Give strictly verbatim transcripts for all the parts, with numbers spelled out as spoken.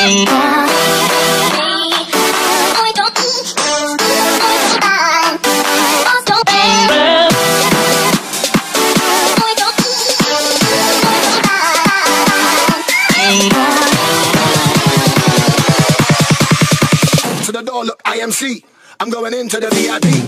To the door, look, I M C. I'm going into the V I P.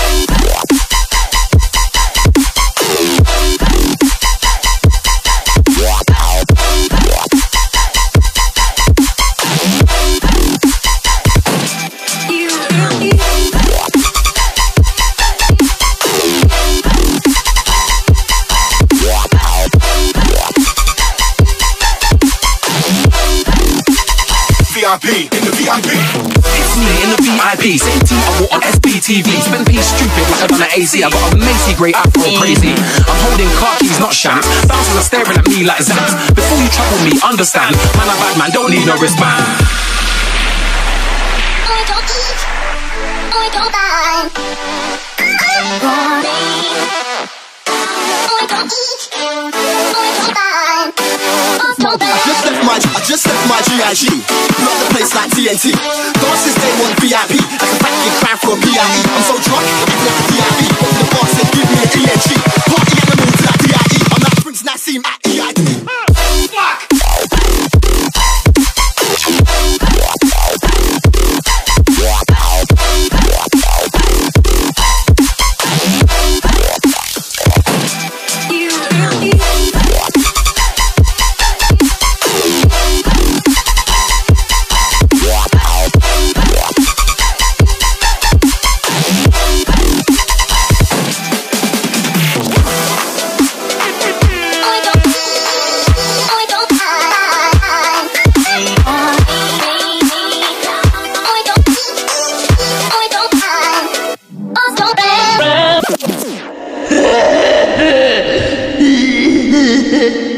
V I P, in the V I P. It's me in the V I P, same team I wore on S B T V. Spend P stupid like I done at A C. I got a Macy grey afro crazy. I'm holding car keys, not shams. Bouncers are staring at me like zams. Before you trouble me, understand. Man, a bad man, don't need no wristband. I don't eat, I don't buy. I don't eat, I don't buy. I just left my, I just left my G I G. Block the place like T N T. Dances day one V I P. Like a fat kid crying for a P I E. I'm so drunk, I left the V I P. Open the bar, said give me an E N G. Party animal to that D I E. I'm that Prince Nassim at E I D. Fuck! I don't